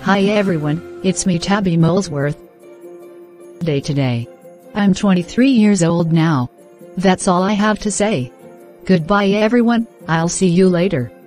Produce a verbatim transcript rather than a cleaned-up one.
Hi everyone, it's me Tabby Molesworth. Day today. I'm twenty-three years old now. That's all I have to say. Goodbye everyone, I'll see you later.